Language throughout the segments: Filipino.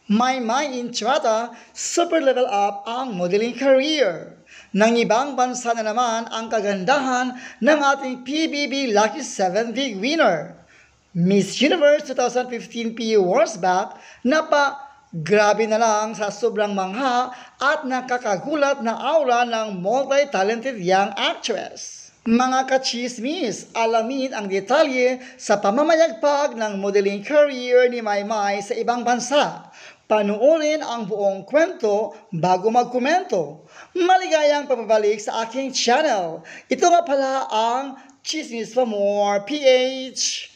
Maymay Entrada, super level up ang modeling career. Nang ibang bansa na naman ang kagandahan ng ating PBB Lucky 7 Big winner. Miss Universe 2015 PU Wars back na grabe na lang sa sobrang mangha at nakakagulat na aura ng multi-talented young actress. Mga kachismis, alamin ang detalye sa pamamayagpag ng modeling career ni Maymay sa ibang bansa. Panuorin ang buong kwento bago magkomento. Maligayang pababalik sa aking channel. Ito nga pala ang Chismis for More PH.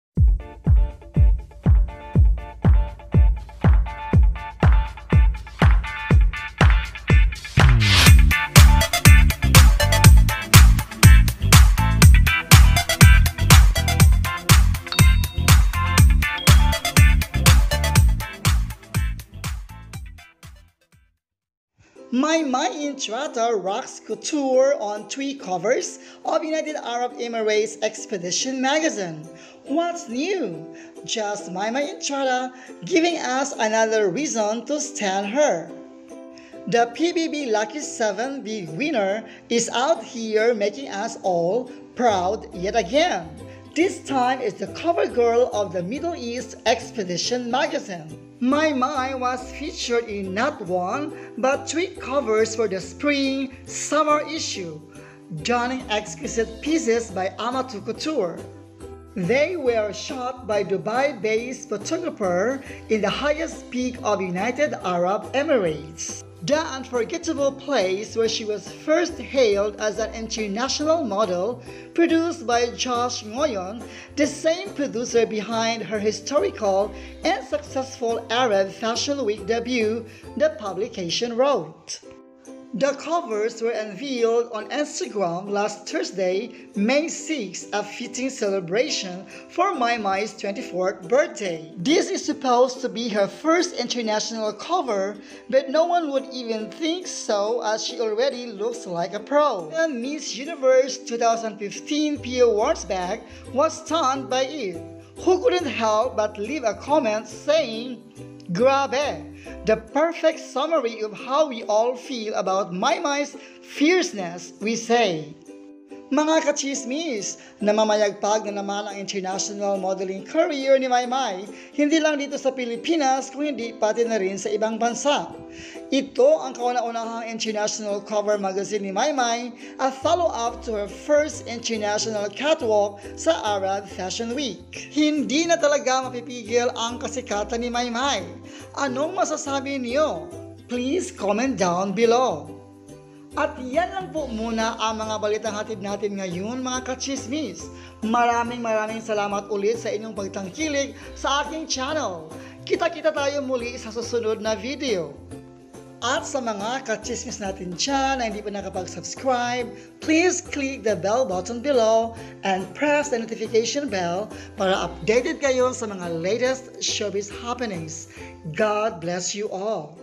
Maymay Entrada rocks couture on 3 covers of United Arab Emirates Expedition magazine. What's new? Just Maymay Entrada giving us another reason to stand her. The PBB Lucky 7 Big winner is out here making us all proud yet again. This time is the cover girl of the Middle East Expedition magazine. Maymay was featured in not one, but 3 covers for the spring-summer issue, donning exquisite pieces by Amatou Couture. They were shot by Dubai-based photographer in the highest peak of United Arab Emirates. The unforgettable place where she was first hailed as an international model, produced by Josh Ngoyon, the same producer behind her historical and successful Arab Fashion Week debut, the publication wrote. The covers were unveiled on Instagram last Thursday, May 6, a fitting celebration for Maymay's 24th birthday. This is supposed to be her first international cover, but no one would even think so as she already looks like a pro. And Miss Universe 2015 PO Awards bag was stunned by it. Who couldn't help but leave a comment saying, "Grabe! The perfect summary of how we all feel about Maymay's fierceness," we say. Mga kachismis, namamayagpag na naman ang international modeling career ni Maymay, hindi lang dito sa Pilipinas kung hindi pati na rin sa ibang bansa. Ito ang kauna-unahang international cover magazine ni Maymay, a follow-up to her first international catwalk sa Arab Fashion Week. Hindi na talaga mapipigil ang kasikatan ni Maymay. Anong masasabi niyo? Please comment down below. At yan lang po muna ang mga balitang hatid natin ngayon, mga kachismis. Maraming salamat ulit sa inyong pagtangkilik sa aking channel. Kita-kita tayo muli sa susunod na video. At sa mga kachismis natin dyan na hindi pa nakapag-subscribe, please click the bell button below and press the notification bell para updated kayo sa mga latest showbiz happenings. God bless you all.